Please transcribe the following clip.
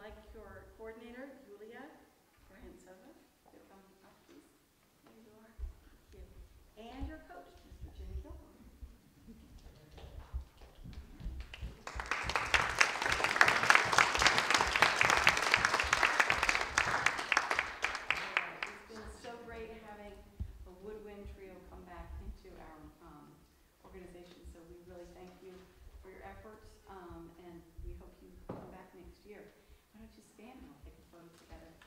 like your coordinator, Julia Bransova, to come up, please. There you are. Thank you. And your coach, Mr. Jimmy Gilmore. It's been so great having a woodwind trio come back into our organization, so we really thank you for your efforts, and we hope you come back next year. Why don't you stand and we'll take a photo together.